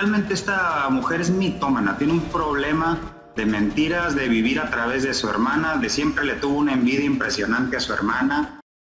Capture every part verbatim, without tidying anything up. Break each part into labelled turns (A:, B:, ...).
A: Realmente esta mujer es mitómana, tiene un problema de mentiras, de vivir a través de su hermana, de siempre le tuvo una envidia impresionante a su hermana.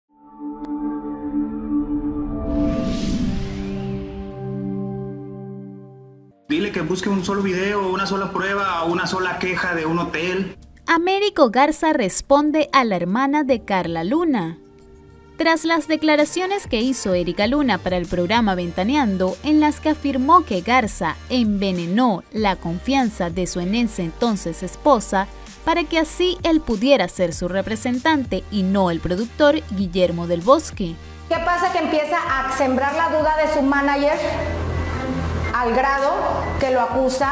A: Dile que busque un solo video, una sola prueba o una sola queja de un hotel.
B: Américo Garza responde a la hermana de Carla Luna. Tras las declaraciones que hizo Erika Luna para el programa Ventaneando, en las que afirmó que Garza envenenó la confianza de su en ese entonces esposa para que así él pudiera ser su representante y no el productor Guillermo del Bosque.
C: ¿Qué pasa? Que empieza a sembrar la duda de su manager al grado que lo acusa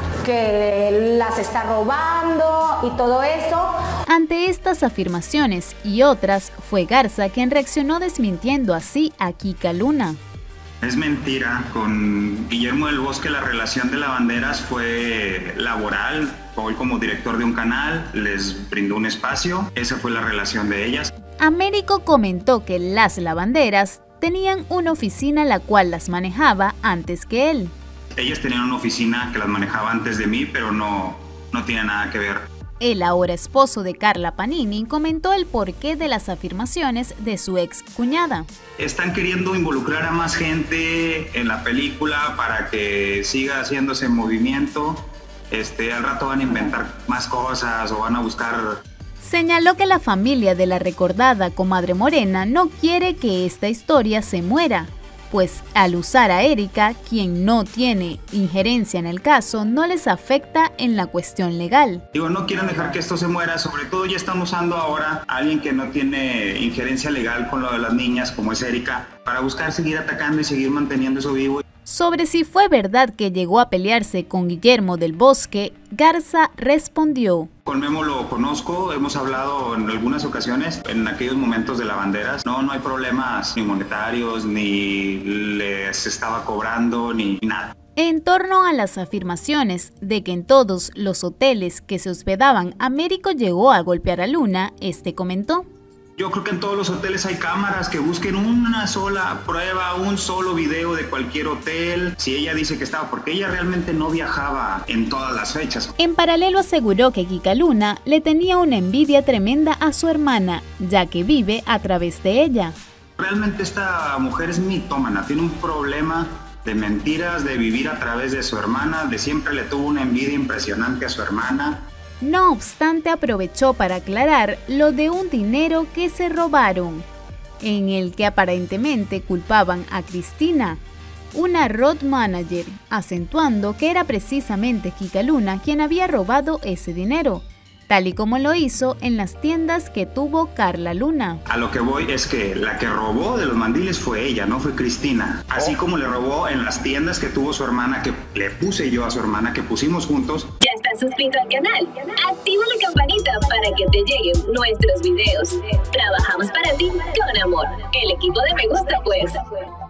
C: que las está robando y todo eso.
B: Ante estas afirmaciones y otras, fue Garza quien reaccionó desmintiendo así a Kika Luna.
A: Es mentira, con Guillermo del Bosque la relación de lavanderas fue laboral. Hoy como director de un canal les brindó un espacio, esa fue la relación de ellas.
B: Américo comentó que las lavanderas tenían una oficina la cual las manejaba antes que él.
A: Ellas tenían una oficina que las manejaba antes de mí, pero no, no tiene nada que ver.
B: El ahora esposo de Carla Panini comentó el porqué de las afirmaciones de su ex cuñada.
A: Están queriendo involucrar a más gente en la película para que siga haciéndose movimiento. Este, al rato van a inventar más cosas o van a buscar...
B: Señaló que la familia de la recordada comadre Morena no quiere que esta historia se muera, pues al usar a Erika, quien no tiene injerencia en el caso, no les afecta en la cuestión legal.
A: Digo, no quieren dejar que esto se muera, sobre todo ya están usando ahora a alguien que no tiene injerencia legal con lo de las niñas, como es Erika, para buscar seguir atacando y seguir manteniendo eso vivo.
B: Sobre si fue verdad que llegó a pelearse con Guillermo del Bosque, Garza respondió.
A: Con Memo lo conozco, hemos hablado en algunas ocasiones, en aquellos momentos de lavanderas. No, no hay problemas ni monetarios, ni les estaba cobrando, ni nada.
B: En torno a las afirmaciones de que en todos los hoteles que se hospedaban Américo llegó a golpear a Luna, este comentó.
A: Yo creo que en todos los hoteles hay cámaras, que busquen una sola prueba, un solo video de cualquier hotel. Si ella dice que estaba, porque ella realmente no viajaba en todas las fechas.
B: En paralelo aseguró que Kika Luna le tenía una envidia tremenda a su hermana, ya que vive a través de ella.
A: Realmente esta mujer es mitómana, tiene un problema de mentiras, de vivir a través de su hermana, de siempre le tuvo una envidia impresionante a su hermana.
B: No obstante, aprovechó para aclarar lo de un dinero que se robaron, en el que aparentemente culpaban a Cristina, una road manager, acentuando que era precisamente Kika Luna quien había robado ese dinero, tal y como lo hizo en las tiendas que tuvo Carla Luna.
A: A lo que voy es que la que robó de los mandiles fue ella, no fue Cristina. Así como le robó en las tiendas que tuvo su hermana, que le puse yo a su hermana, que pusimos juntos.
D: ¿Ya estás suscrito al canal? Activa la campanita para que te lleguen nuestros videos. Trabajamos para ti con amor. El equipo de Me Gusta Pues.